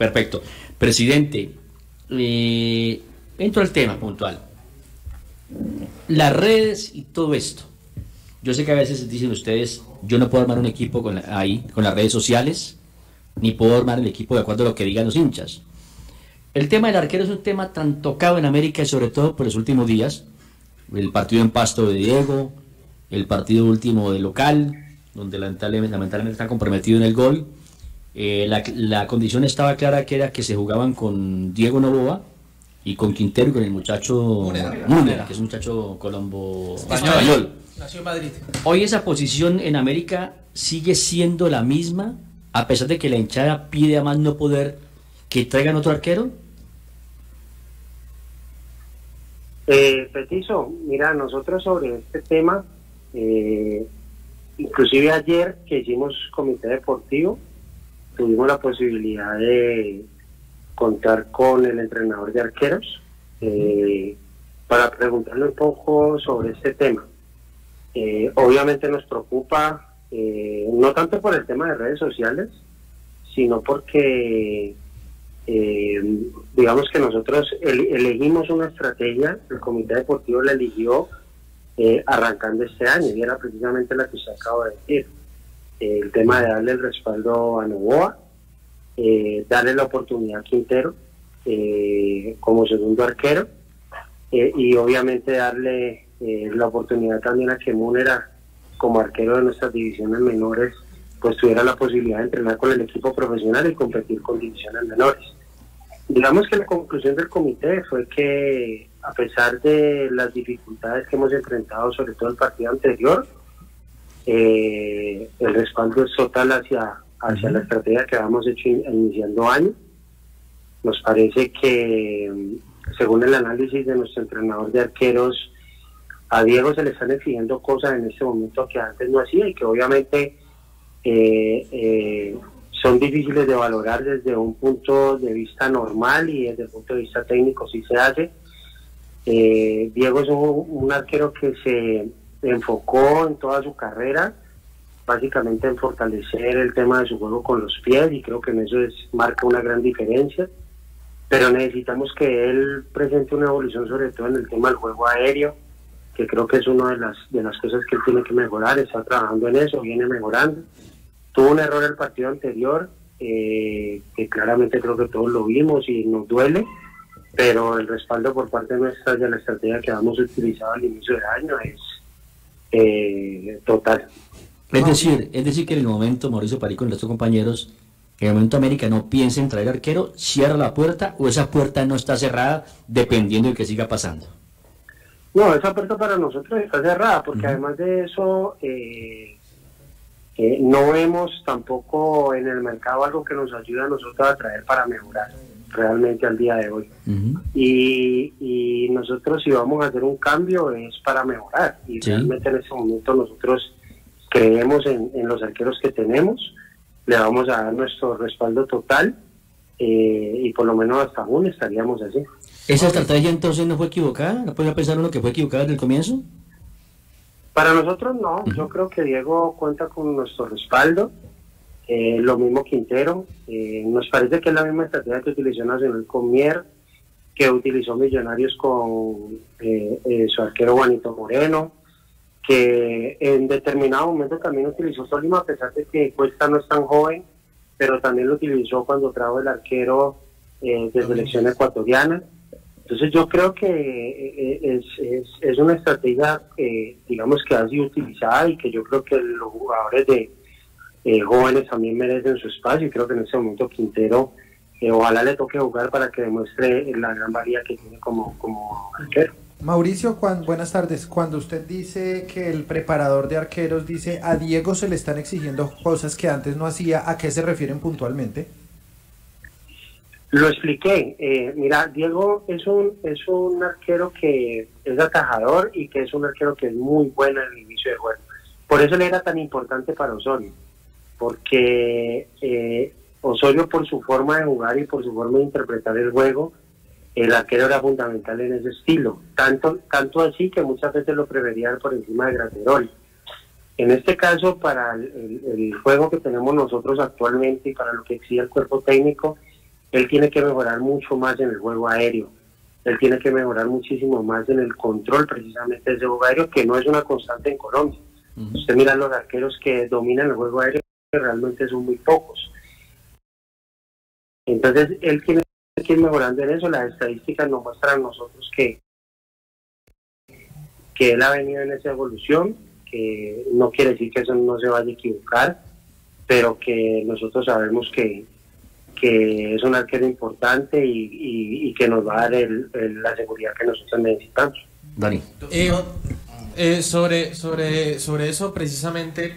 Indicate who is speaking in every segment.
Speaker 1: Perfecto. Presidente, entro al tema puntual. Las redes y todo esto. Yo sé que a veces dicen ustedes, yo no puedo armar un equipo con las redes sociales, ni puedo armar el equipo de acuerdo a lo que digan los hinchas. El tema del arquero es un tema tan tocado en América y sobre todo por los últimos días. El partido en Pasto de Diego, el partido último de local, donde lamentablemente está comprometido en el gol. La condición estaba clara, que era que se jugaban con Diego Noboa y con Quintero y con el muchacho Múnera, que es un muchacho colombo español.
Speaker 2: Nació en Madrid.
Speaker 1: Hoy esa posición en América sigue siendo la misma, a pesar de que la hinchada pide a más no poder que traigan otro arquero.
Speaker 3: Petizo, mira, nosotros sobre este tema, inclusive ayer que hicimos comité deportivo, tuvimos la posibilidad de contar con el entrenador de arqueros para preguntarle un poco sobre este tema. Obviamente nos preocupa, no tanto por el tema de redes sociales, sino porque digamos que nosotros elegimos una estrategia, el comité deportivo la eligió arrancando este año, y era precisamente la que usted acaba de decir, el tema de darle el respaldo a Noboa, darle la oportunidad a Quintero como segundo arquero, y obviamente darle la oportunidad también a que Múnera, como arquero de nuestras divisiones menores, pues tuviera la posibilidad de entrenar con el equipo profesional y competir con divisiones menores. Digamos que la conclusión del comité fue que, a pesar de las dificultades que hemos enfrentado, sobre todo el partido anterior, el respaldo es total hacia la estrategia que habíamos hecho iniciando año. Nos parece que, según el análisis de nuestro entrenador de arqueros, a Diego se le están exigiendo cosas en este momento que antes no hacía, y que obviamente son difíciles de valorar desde un punto de vista normal, y desde el punto de vista técnico sí se hace. Diego es un arquero que se enfocó en toda su carrera básicamente en fortalecer el tema de su juego con los pies, y creo que en eso marca una gran diferencia, pero necesitamos que él presente una evolución, sobre todo en el tema del juego aéreo, que creo que es una de las cosas que él tiene que mejorar. Está trabajando en eso, viene mejorando. Tuvo un error el partido anterior, que claramente creo que todos lo vimos y nos duele, pero el respaldo por parte nuestra de la estrategia que hemos utilizado al inicio del año es total.
Speaker 1: Es decir que en el momento, Mauricio París y nuestros compañeros, en el momento América no piensa en traer arquero, cierra la puerta, o esa puerta no está cerrada, dependiendo de que siga pasando.
Speaker 3: No, esa puerta para nosotros está cerrada, porque además de eso, no vemos tampoco en el mercado algo que nos ayude a nosotros a traer para mejorar realmente al día de hoy. Y nosotros, si vamos a hacer un cambio, es para mejorar, y realmente en este momento nosotros creemos en los arqueros que tenemos, le vamos a dar nuestro respaldo total, y por lo menos hasta junio estaríamos así.
Speaker 1: ¿Esa estrategia entonces no fue equivocada? ¿No podía pensar uno que fue equivocada desde el comienzo?
Speaker 3: Para nosotros no, yo creo que Diego cuenta con nuestro respaldo, lo mismo Quintero. Nos parece que es la misma estrategia que utilizó Nacional con Mier, que utilizó Millonarios con su arquero Juanito Moreno, que en determinado momento también utilizó Tolima, a pesar de que Cuesta no es tan joven, pero también lo utilizó cuando trajo el arquero de selección ecuatoriana. Entonces yo creo que es una estrategia, digamos, que ha sido utilizada, y que yo creo que los jugadores de jóvenes también merecen su espacio, y creo que en este momento Quintero, ojalá le toque jugar para que demuestre la gran valía que tiene como arquero.
Speaker 2: Mauricio, buenas tardes. Cuando usted dice que el preparador de arqueros dice a Diego se le están exigiendo cosas que antes no hacía, ¿a qué se refieren puntualmente?
Speaker 3: Lo expliqué. Mira, Diego es un arquero que es atajador, y que es un arquero que es muy bueno en el inicio del juego. Por eso le era tan importante para Osorio, porque Osorio, por su forma de jugar y por su forma de interpretar el juego, el arquero era fundamental en ese estilo, tanto así que muchas veces lo preferían por encima de Graterol. En este caso, para el juego que tenemos nosotros actualmente y para lo que exige el cuerpo técnico, Él tiene que mejorar mucho más en el juego aéreo. Él tiene que mejorar muchísimo más en el control precisamente de ese juego aéreo, que no es una constante en Colombia. Usted mira los arqueros que dominan el juego aéreo, que realmente son muy pocos. Entonces, él tiene que ir mejorando en eso. Las estadísticas nos muestran a nosotros que él ha venido en esa evolución, que no quiere decir que eso no se vaya a equivocar, pero que nosotros sabemos que es un arquero importante y que nos va a dar la seguridad que nosotros necesitamos.
Speaker 1: Dani.
Speaker 4: Sobre eso precisamente,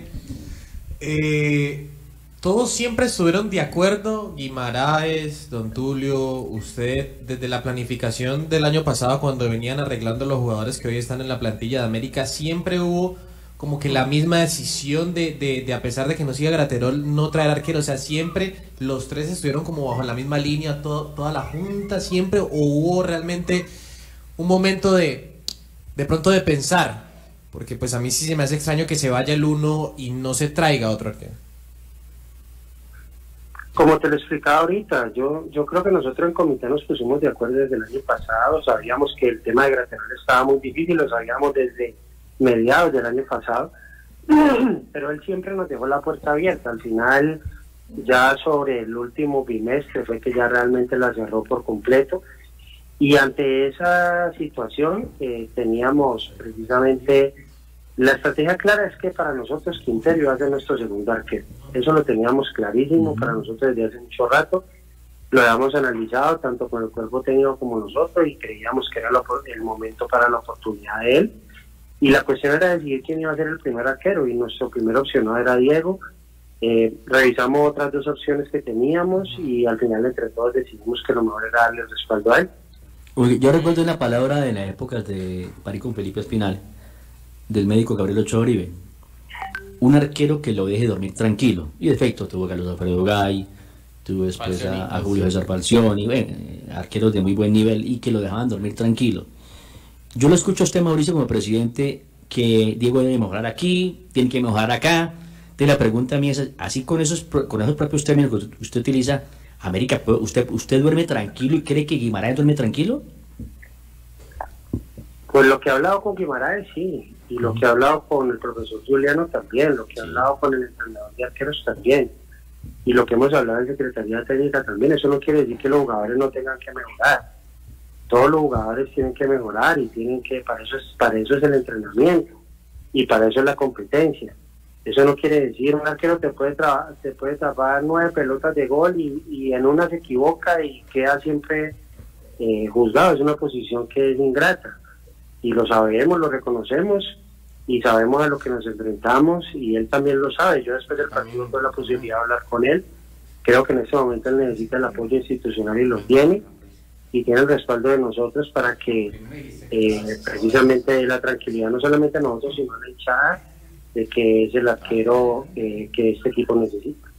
Speaker 4: todos siempre estuvieron de acuerdo, Guimaraes, Don Tulio, usted, desde la planificación del año pasado cuando venían arreglando los jugadores que hoy están en la plantilla de América, siempre hubo como que la misma decisión de a pesar de que no siga Graterol, no traer arquero. O sea, siempre los tres estuvieron como bajo la misma línea, toda la junta siempre, o hubo realmente un momento de pronto de pensar, porque pues a mí sí se me hace extraño que se vaya el uno y no se traiga otro arquero.
Speaker 3: Como te lo explicaba ahorita, yo creo que nosotros en comité nos pusimos de acuerdo desde el año pasado. Sabíamos que el tema de Graterol estaba muy difícil, lo sabíamos desde mediados del año pasado, pero él siempre nos dejó la puerta abierta. Al final, ya sobre el último bimestre fue que ya realmente la cerró por completo, y ante esa situación teníamos precisamente la estrategia clara. Es que para nosotros Quintero iba a ser nuestro segundo arquero, eso lo teníamos clarísimo para nosotros desde hace mucho rato. Lo habíamos analizado tanto con el cuerpo técnico como nosotros, y creíamos que era el momento para la oportunidad de él. Y la cuestión era decidir quién iba a ser el primer arquero, y nuestro primer opcionado era Diego. Revisamos otras dos opciones que teníamos, y al final entre todos decidimos que lo mejor era darle el respaldo a él.
Speaker 1: Yo recuerdo una palabra de la época de París con Felipe Espinal, del médico Gabriel Ochoa Uribe: un arquero que lo deje dormir tranquilo. Y de efecto tuvo a Carlos Alfredo Gay, tuvo después a Julio César Falcioni, arqueros de muy buen nivel y que lo dejaban dormir tranquilo. Yo lo escucho a usted, Mauricio, como presidente, que Diego debe mejorar aquí, tiene que mejorar acá. Entonces la pregunta a mí es, así con esos propios términos que usted utiliza, América, ¿usted duerme tranquilo y cree que Guimaraes duerme tranquilo?
Speaker 3: Pues lo que he hablado con Guimaraes, sí, y lo que he hablado con el profesor Juliano también, lo que he hablado con el entrenador de arqueros también, y lo que hemos hablado en Secretaría Técnica también. Eso no quiere decir que los jugadores no tengan que mejorar. Todos los jugadores tienen que mejorar, y tienen que, para eso es el entrenamiento, y para eso es la competencia. Eso no quiere decir, un arquero te puede tapar 9 pelotas de gol y en una se equivoca y queda siempre juzgado. Es una posición que es ingrata, y lo sabemos, lo reconocemos, y sabemos a lo que nos enfrentamos, y él también lo sabe. Yo después del partido tuve la posibilidad de hablar con él. Creo que en este momento él necesita el apoyo institucional, y lo tiene, y tiene el respaldo de nosotros para que precisamente la tranquilidad, no solamente a nosotros, sino a la hinchada, de que es el arquero que este equipo necesita.